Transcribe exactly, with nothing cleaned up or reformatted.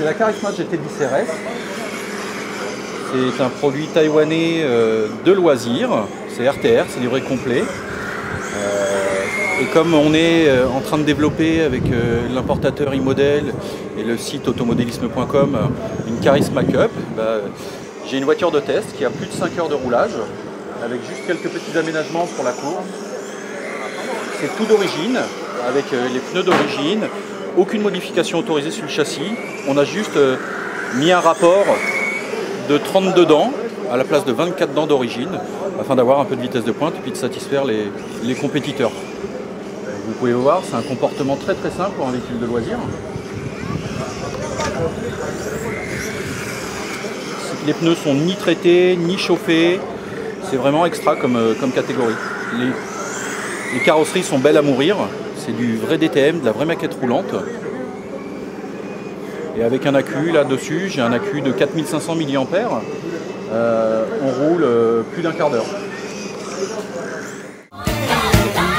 la Charisma G T dix R S. C'est un produit taïwanais de loisirs. C'est R T R, c'est livré complet. Et comme on est en train de développer avec l'importateur iModel et le site automodélisme point com une Charisma Cup, bah, j'ai une voiture de test qui a plus de cinq heures de roulage avec juste quelques petits aménagements pour la course. C'est tout d'origine, avec les pneus d'origine, aucune modification autorisée sur le châssis. On a juste mis un rapport de trente-deux dents à la place de vingt-quatre dents d'origine, afin d'avoir un peu de vitesse de pointe et puis de satisfaire les, les compétiteurs. Vous pouvez voir, c'est un comportement très très simple pour un véhicule de loisir. Les pneus sont ni traités, ni chauffés. C'est vraiment extra comme, comme catégorie. Les, les carrosseries sont belles à mourir. C'est du vrai D T M, de la vraie maquette roulante. Et avec un accu là-dessus, j'ai un accu de quatre mille cinq cents milliampères. Euh, on roule euh, plus d'un quart d'heure.